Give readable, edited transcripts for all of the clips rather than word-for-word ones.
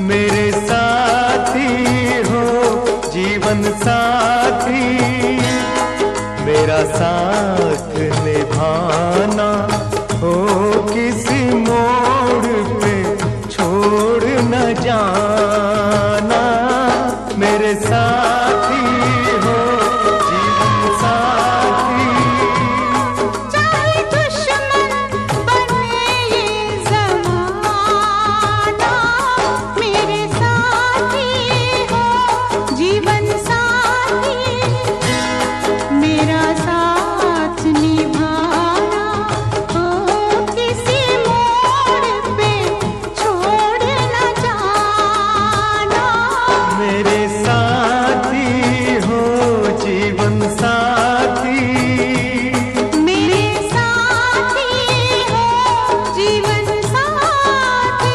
मेरे साथी हो जीवन साथी, मेरा साथ निभाना हो किसी मोड़ पे छोड़ न जाना। मेरे साथी हो जीवन साथी, चाहे दुश्मन बने ये ज़माना, मेरे साथी हो जीवन साथी, मेरा साथ निभाना हो किसी मोड़ पे छोड़ न जाना। मेरे साथी हो जीवन साथी, मेरे साथी हो जीवन साथी।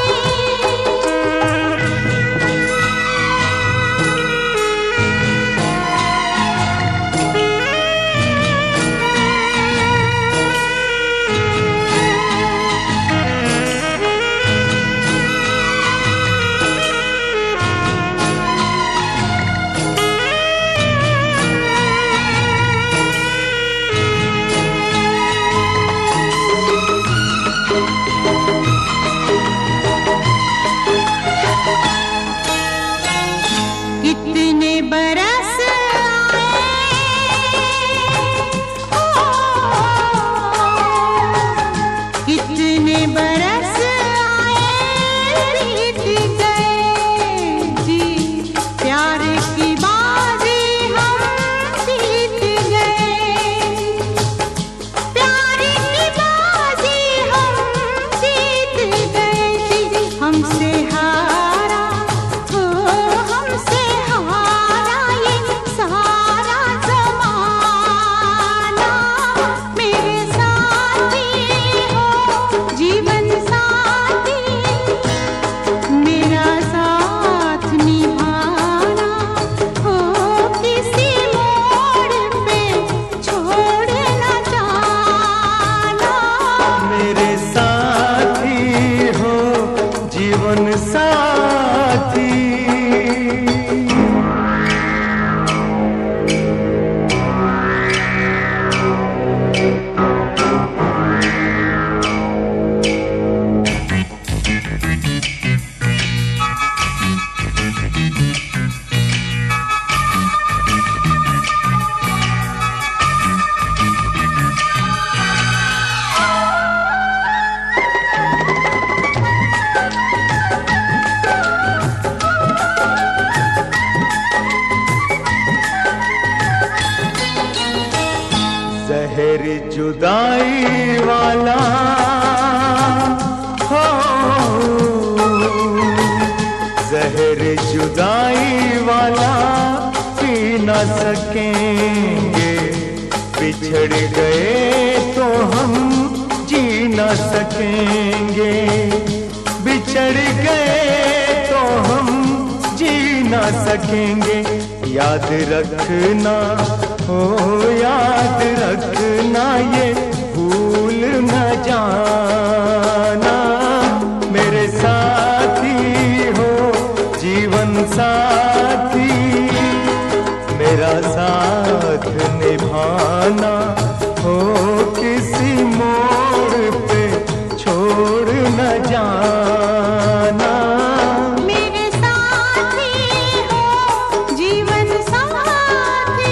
कितने बरस आए, कितने बरस आए बीत गए जी, प्यार की बाजी हम जीत गए, प्यार की बाजी हम जीत गए जी। हमसे हारा हो, हमसे हारा ये सारा ज़माना। मेरे साथी हो जीवन साथी, मेरा साथ निभाना हो किसी मोड़ पे छोड़ न जाना। मेरे साथी हो जीवन साथी। जहर जुदाई वाला हो, जहर जुदाई वाला पी न सकेंगे, बिछड़ गए तो हम जी न सकेंगे, बिछड़ गए तो हम जी न सकेंगे। याद रखना हो, याद रखना ये भूल न जाना। मेरे साथी हो जीवन साथी, मेरा साथ निभाना हो किसी मोड़ पे छोड़ न जाना। मेरे साथी हो जीवन साथी।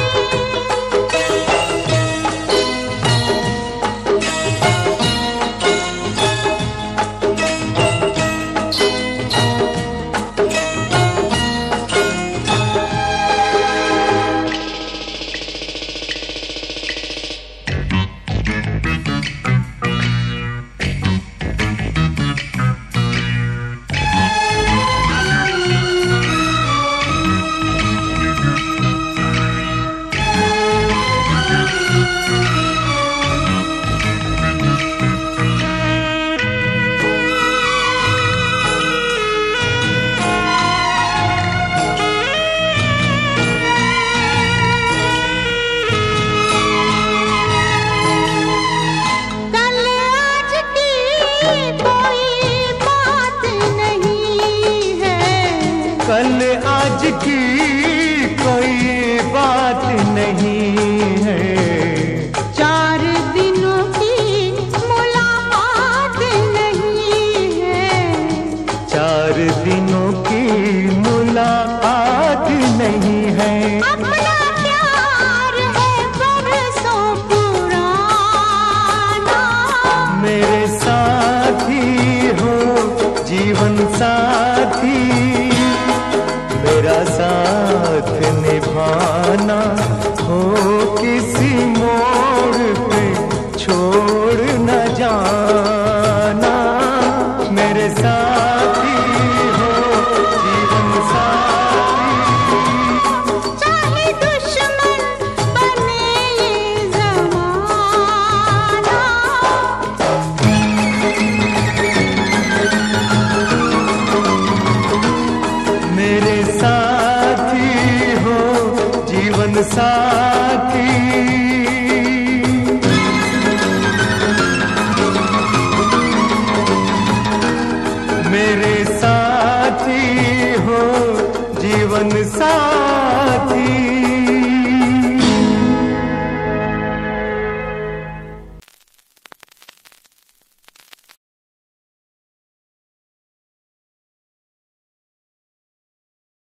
कल आज की कोई बात नहीं है। 4 दिनों की मुलाकात नहीं है। 4 दिनों की मुलाकात नहीं है। अपना प्यार है बरसों पुराना। मेरे साथी हो जीवन साथी, मेरा साथ निभाना हो किसी मोड़ पे छोड़ न जाना। मेरे साथी हो जीवन साथी, चाहे दुश्मन बने ये ज़माना। मेरे साथी हो जीवन साथी।